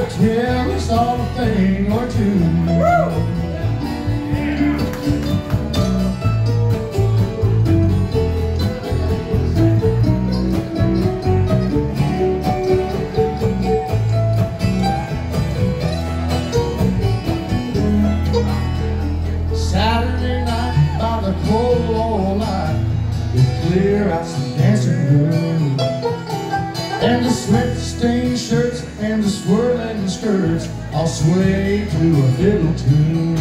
to tell us all a thing or two. Saturday night by the cold old light, we clear out some dancing room, and the sweat-stained shirts and the swirling skirts all sway to a fiddle tune.